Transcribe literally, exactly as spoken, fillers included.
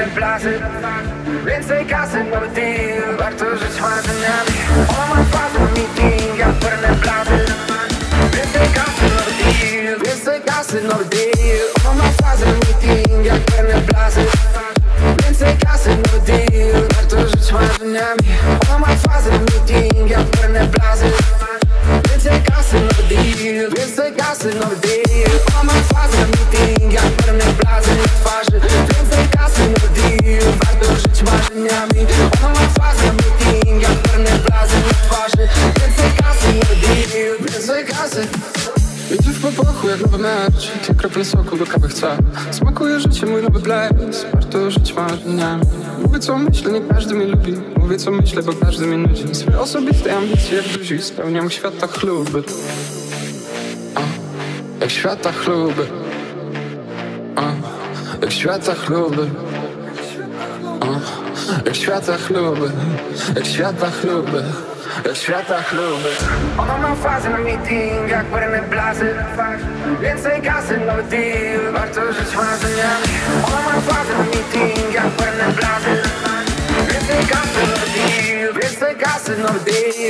blazy. Więcej kasy, nowy deal, warto żyć marzeniami. Ona ma fazę na meeting, jak pełne blazy. Więcej kasy, nowy deal, więcej kasy, nowy deal. Ona ma fazę na meeting, jak pełne blazy. Więcej kasy, nowy deal, warto żyć marzeniami. Ona ma fazę na meeting, jak pełne blazy. Więcej kasy, nowy deal, więcej kasy, nowy deal. Ona ma fazę na meeting, jak pełne blazy na twarzy. Więcej kasy, nowy deal, warto żyć marzeniami. Ona ma fazę na meeting, jak pełne blazy na twarzy. Więcej kasy, nowy deal, więcej kasy. Idziesz po boku jak nowy mecz, dwie krople soku do kawy chcę. Smakuje życie, mój nowy blaze, warto żyć marzeniami. Mówię co myślę, nie każdy mnie lubi. Mówię co myślę, bo każdy mnie nudzi. Swoje osobiste ambicje jak duzi, spełniam świata chluby. A, jak świata chluby. A, jak świata chluby. A, jak świata chluby. Jak świata chluby. Jak świata chluby. Ona ma fazę na meeting, jak pełne blazy. Więcej kasy, nowy deal, warto żyć marzeniami. Ona ma fazę na meeting, jak pełne blazy. Więcej kasy, nowy deal, więcej kasy, nowy deal.